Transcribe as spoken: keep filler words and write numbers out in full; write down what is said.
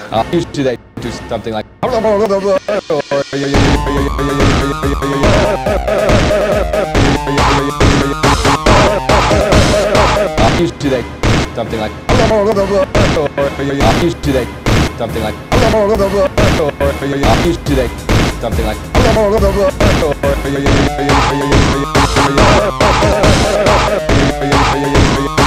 Uh, usually they do something like. Uh, usually they do something like. Uh, usually they do something like. Uh, usually they do something like.